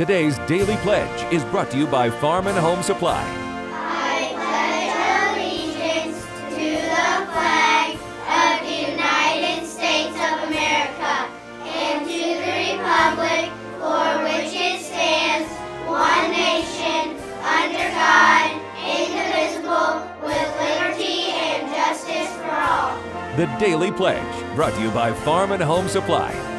Today's Daily Pledge is brought to you by Farm and Home Supply. I pledge allegiance to the flag of the United States of America and to the republic for which it stands, one nation, under God, indivisible, with liberty and justice for all. The Daily Pledge, brought to you by Farm and Home Supply.